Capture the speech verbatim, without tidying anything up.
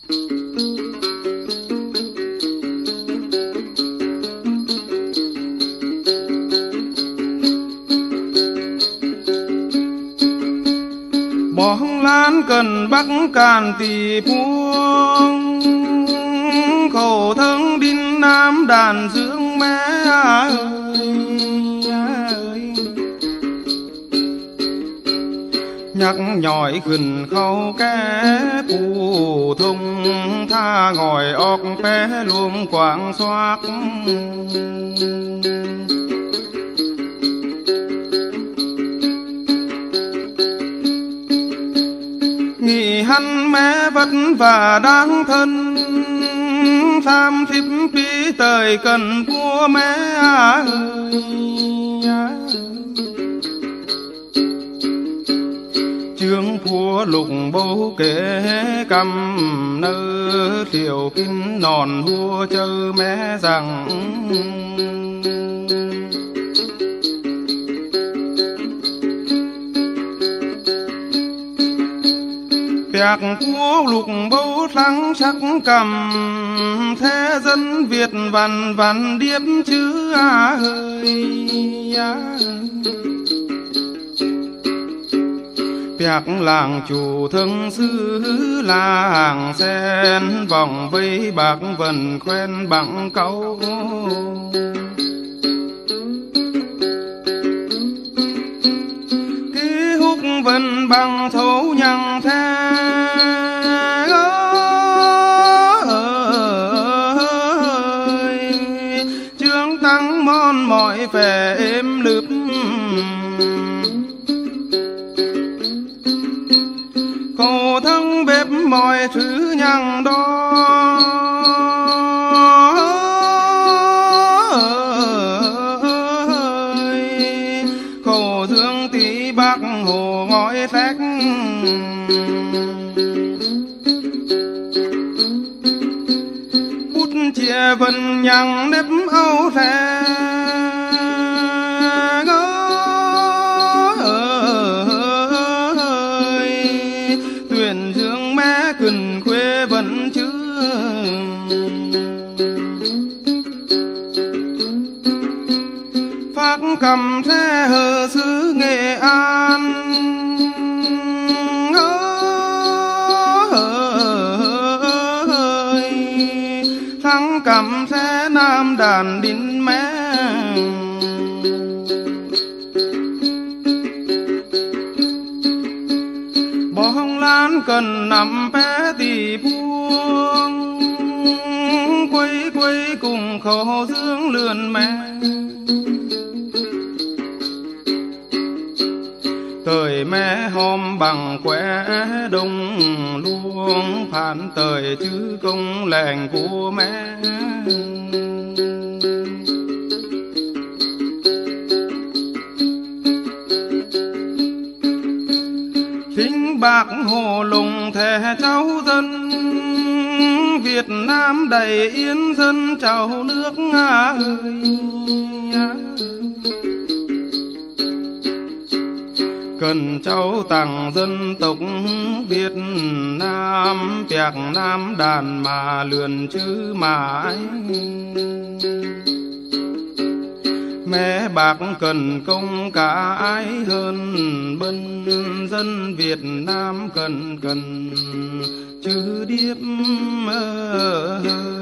Bóng lan cần bắc càn tỷ phuông, khổ thân đinh nam đàn dưỡng mẹ ơi, ơi. Nhắc nhỏi khẩn khâu ké phù thung, tha ngồi óc bé luông quảng xoác. Nghĩ hắn mẹ vất vả đáng thân, tham thiếp phí thời cần của mẹ ơi. Chương phua lục bố kế cầm nơ, tiểu kinh nòn hua chơ mẹ rằng. Việc của lục bố thắng sắc cầm, thế dân Việt vằn vằn điếp chứ ơi. Việc làng chủ thương xứ làng sen, vòng vây bạc vần khoen bằng câu. Ký húc vần bằng thấu nhằng thế, chương tăng mòn mỏi vẻ êm lướp. Khổ thân bếp mọi thứ nhằng đó, khổ thương tí bác hồ ngói thách. Bút chia vần nhằng nếp âu thè, cần quê vẫn chứ. Phát cầm thế hờ xứ Nghệ An, ơi thắng cầm thế Nam đàn đinh mẹ. Bóng lan cần nằm bé tỷ buông, quay quay cùng khổ dưỡng lườn mẹ. Thời mẹ hôm bằng quẻ đông luông, phản thời chứ công lành của mẹ. Thính bạc hồ lùng thề cháu dân, Việt Nam đầy yên dân cháu nước ơi. Cần cháu tặng dân tộc Việt Nam, Việt Nam đàn mà lượn chứ mãi. Mẹ bác cần công cả ai hơn bân, dân Việt Nam cần cần chứ điếp ơi.